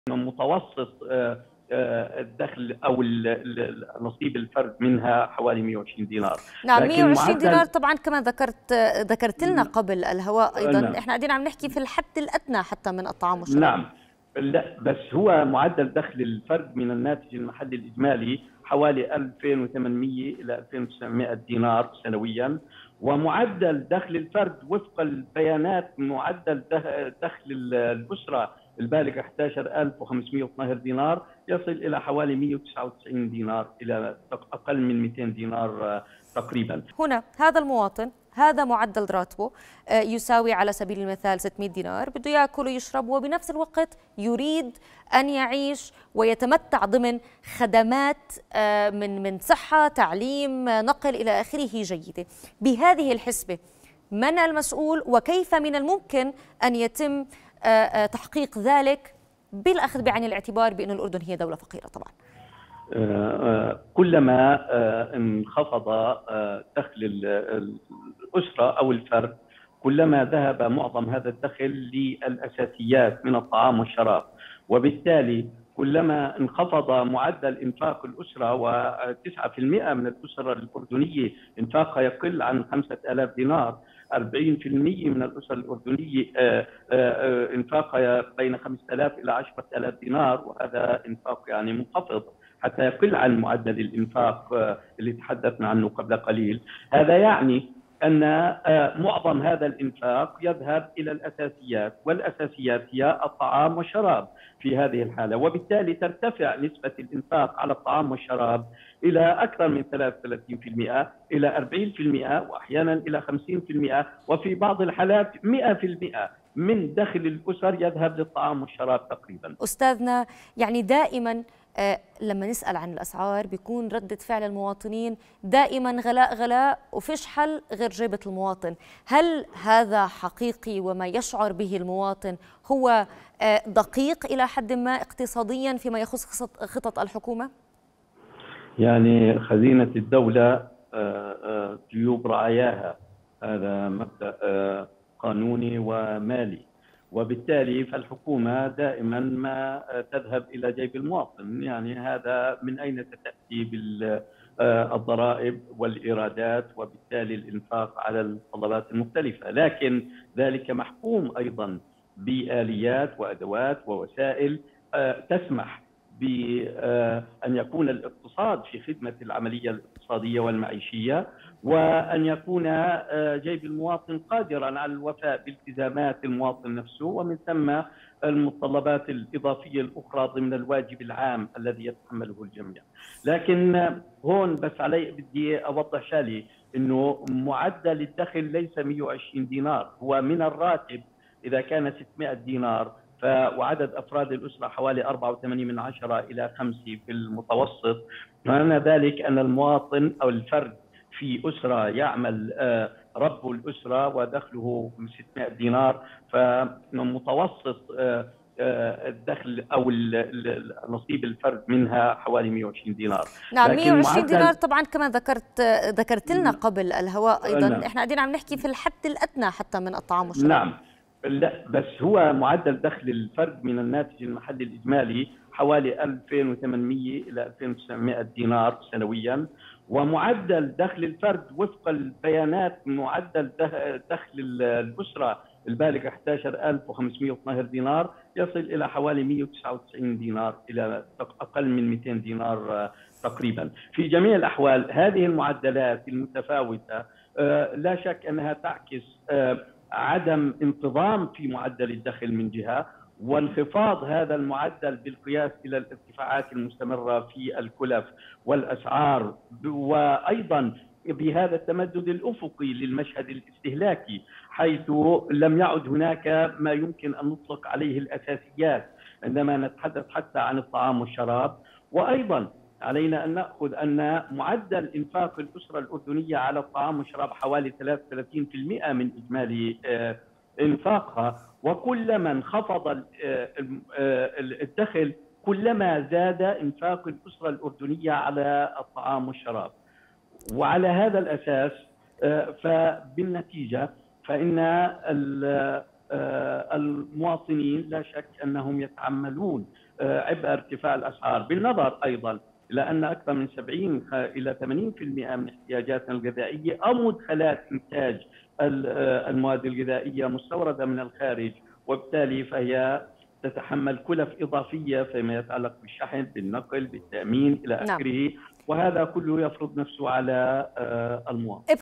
متوسط الدخل او نصيب الفرد منها حوالي 120 دينار. نعم، لكن 120 دينار. معدل طبعا كما ذكرت لنا قبل الهواء ايضا، نعم احنا قاعدين عم نحكي في الحد الادنى حتى من الطعام والشراب. نعم لا، بس هو معدل دخل الفرد من الناتج المحلي الإجمالي حوالي 2800 إلى 2900 دينار سنويا، ومعدل دخل الفرد وفق البيانات معدل دخل الأسرة البالغ 11512 دينار يصل إلى حوالي 199 دينار إلى أقل من 200 دينار تقريبا. هنا هذا المواطن هذا معدل راتبه يساوي على سبيل المثال 600 دينار، بده ياكل ويشرب وبنفس الوقت يريد أن يعيش ويتمتع ضمن خدمات من صحة، تعليم، نقل إلى آخره جيدة. بهذه الحسبة من المسؤول وكيف من الممكن أن يتم تحقيق ذلك بالأخذ بعين الاعتبار بأن الأردن هي دولة فقيرة؟ طبعا كلما انخفض دخل الأسرة أو الفرد كلما ذهب معظم هذا الدخل للأساسيات من الطعام والشراب، وبالتالي كلما انخفض معدل إنفاق الأسرة، و9% من الأسر الأردنية إنفاقها يقل عن 5000 دينار، 40% من الأسر الأردنية إنفاقها بين 5000 إلى 10000 دينار، وهذا إنفاق يعني منخفض حتى يقل عن معدل الإنفاق اللي تحدثنا عنه قبل قليل. هذا يعني أن معظم هذا الإنفاق يذهب إلى الأساسيات، والأساسيات هي الطعام والشراب في هذه الحالة، وبالتالي ترتفع نسبة الإنفاق على الطعام والشراب إلى أكثر من 33% إلى 40% وأحيانا إلى 50%، وفي بعض الحالات 100% من دخل الأسر يذهب للطعام والشراب تقريبا. أستاذنا، يعني دائما لما نسأل عن الأسعار بيكون ردة فعل المواطنين دائما غلاء غلاء وفيش حل غير جيبة المواطن. هل هذا حقيقي وما يشعر به المواطن هو دقيق إلى حد ما اقتصاديا فيما يخص خطط الحكومة؟ يعني خزينة الدولة جيوب رعاياها، هذا مبدأ قانوني ومالي، وبالتالي فالحكومة دائما ما تذهب إلى جيب المواطن. يعني هذا من أين تأتي بالضرائب والإيرادات، وبالتالي الإنفاق على الطلبات المختلفة، لكن ذلك محكوم أيضا بآليات وأدوات ووسائل تسمح بأن يكون الاقتصاد في خدمة العملية الاقتصادية والمعيشية، وأن يكون جيب المواطن قادرا على الوفاء بالتزامات المواطن نفسه، ومن ثم المتطلبات الإضافية الأخرى ضمن الواجب العام الذي يتحمله الجميع. لكن هون بس علي بدي أوضح شالي أنه معدل الدخل ليس 120 دينار، هو من الراتب إذا كان 600 دينار وعدد أفراد الأسرة حوالي 4.8 إلى 5 في المتوسط، معنى ذلك أن المواطن أو الفرد في أسرة يعمل رب الأسرة ودخله 600 دينار، فمتوسط الدخل أو نصيب الفرد منها حوالي 120 دينار. نعم، 120 دينار. طبعا كما ذكرت لنا قبل الهواء أيضا، نعم. احنا قاعدين عم نحكي في الحد الأدنى حتى من الطعام والشراب. نعم لا، بس هو معدل دخل الفرد من الناتج المحلي الإجمالي حوالي 2800 إلى 2900 دينار سنويا، ومعدل دخل الفرد وفق البيانات معدل دخل الأسرة البالغ 11512 دينار يصل إلى حوالي 199 دينار إلى أقل من 200 دينار تقريبا. في جميع الأحوال هذه المعدلات المتفاوتة لا شك أنها تعكس عدم انتظام في معدل الدخل من جهة، وانخفاض هذا المعدل بالقياس إلى الارتفاعات المستمرة في الكلف والأسعار، وأيضا بهذا التمدد الأفقي للمشهد الاستهلاكي، حيث لم يعد هناك ما يمكن أن نطلق عليه الأساسيات عندما نتحدث حتى عن الطعام والشراب. وأيضا علينا أن نأخذ أن معدل إنفاق الأسرة الأردنية على الطعام والشراب حوالي 33% من إجمالي إنفاقها، وكلما انخفض الدخل كلما زاد إنفاق الأسرة الأردنية على الطعام والشراب. وعلى هذا الأساس فبالنتيجة فإن المواطنين لا شك أنهم يتعملون عبء ارتفاع الأسعار، بالنظر أيضا إلى أن أكثر من 70 إلى 80% من احتياجاتنا الغذائية أو مدخلات إنتاج المواد الغذائية مستوردة من الخارج، وبالتالي فهي تتحمل كلف إضافية فيما يتعلق بالشحن، بالنقل، بالتأمين إلى آخره. وهذا كله يفرض نفسه على المواطن.